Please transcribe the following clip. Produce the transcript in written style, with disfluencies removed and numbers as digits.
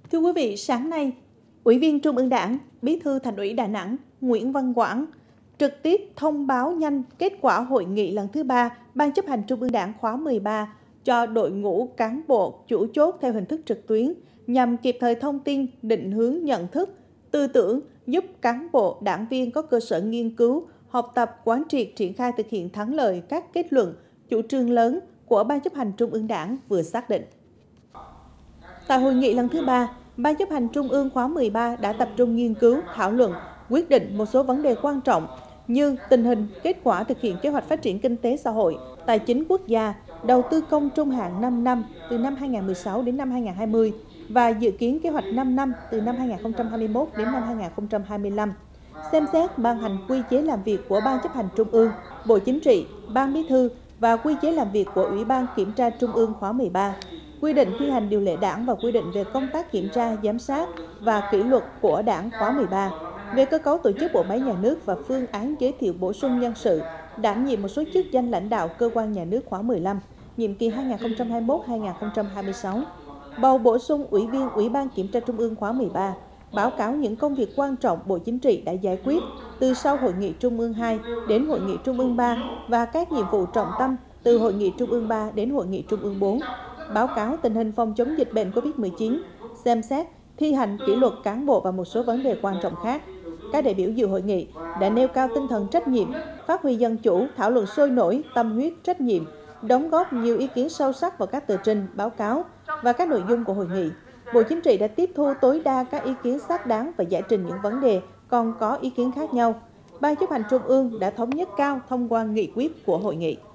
Thưa quý vị, sáng nay, Ủy viên Trung ương Đảng, Bí thư Thành ủy Đà Nẵng Nguyễn Văn Quảng trực tiếp thông báo nhanh kết quả hội nghị lần thứ 3 Ban chấp hành Trung ương Đảng khóa 13 cho đội ngũ cán bộ chủ chốt theo hình thức trực tuyến nhằm kịp thời thông tin, định hướng nhận thức, tư tưởng, giúp cán bộ, đảng viên có cơ sở nghiên cứu, học tập, quán triệt, triển khai thực hiện thắng lợi các kết luận, chủ trương lớn của Ban chấp hành Trung ương Đảng vừa xác định. Tại hội nghị lần thứ 3, Ban chấp hành Trung ương khóa 13 đã tập trung nghiên cứu, thảo luận, quyết định một số vấn đề quan trọng như tình hình, kết quả thực hiện kế hoạch phát triển kinh tế xã hội, tài chính quốc gia, đầu tư công trung hạn 5 năm từ năm 2016 đến năm 2020 và dự kiến kế hoạch 5 năm từ năm 2021 đến năm 2025. Xem xét ban hành quy chế làm việc của Ban chấp hành Trung ương, Bộ Chính trị, Ban Bí thư và quy chế làm việc của Ủy ban Kiểm tra Trung ương khóa 13. Quy định thi hành điều lệ đảng và quy định về công tác kiểm tra, giám sát và kỷ luật của đảng khóa 13, về cơ cấu tổ chức bộ máy nhà nước và phương án giới thiệu bổ sung nhân sự, đảm nhiệm một số chức danh lãnh đạo cơ quan nhà nước khóa 15, nhiệm kỳ 2021-2026, bầu bổ sung Ủy viên Ủy ban Kiểm tra Trung ương khóa 13, báo cáo những công việc quan trọng Bộ Chính trị đã giải quyết từ sau Hội nghị Trung ương 2 đến Hội nghị Trung ương 3 và các nhiệm vụ trọng tâm từ Hội nghị Trung ương 3 đến Hội nghị Trung ương 4, báo cáo tình hình phòng chống dịch bệnh COVID-19, xem xét, thi hành kỷ luật cán bộ và một số vấn đề quan trọng khác. Các đại biểu dự hội nghị đã nêu cao tinh thần trách nhiệm, phát huy dân chủ, thảo luận sôi nổi, tâm huyết, trách nhiệm, đóng góp nhiều ý kiến sâu sắc vào các tờ trình, báo cáo và các nội dung của hội nghị. Bộ Chính trị đã tiếp thu tối đa các ý kiến xác đáng và giải trình những vấn đề còn có ý kiến khác nhau. Ban chấp hành Trung ương đã thống nhất cao thông qua nghị quyết của hội nghị.